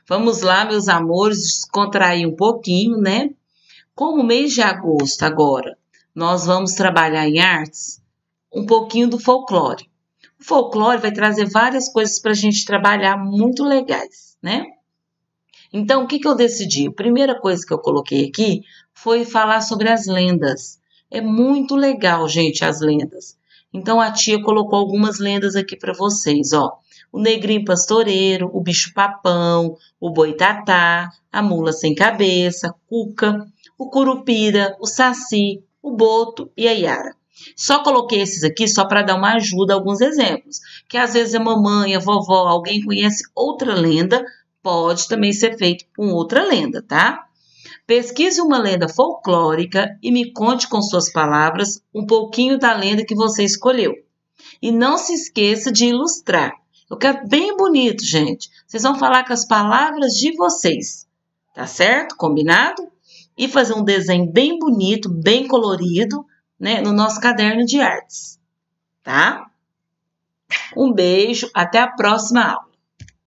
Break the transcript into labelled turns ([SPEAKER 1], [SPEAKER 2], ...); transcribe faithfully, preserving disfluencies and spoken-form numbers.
[SPEAKER 1] Vamos lá, meus amores, descontrair um pouquinho, né? Como mês de agosto agora, nós vamos trabalhar em artes um pouquinho do folclore. O folclore vai trazer várias coisas para a gente trabalhar muito legais, né? Então, o que, que eu decidi? A primeira coisa que eu coloquei aqui foi falar sobre as lendas. É muito legal, gente, as lendas. Então, a tia colocou algumas lendas aqui para vocês, ó. O negrinho pastoreiro, o bicho-papão, o boitatá, a mula sem cabeça, cuca, o curupira, o saci, o boto e a iara. Só coloquei esses aqui só para dar uma ajuda, alguns exemplos. Que às vezes a mamãe, a vovó, alguém conhece outra lenda, pode também ser feito com outra lenda, tá? Pesquise uma lenda folclórica e me conte com suas palavras um pouquinho da lenda que você escolheu. E não se esqueça de ilustrar. Eu quero bem bonito, gente. Vocês vão falar com as palavras de vocês, tá certo? Combinado? E fazer um desenho bem bonito, bem colorido, né, no nosso caderno de artes, tá? Um beijo, até a próxima aula.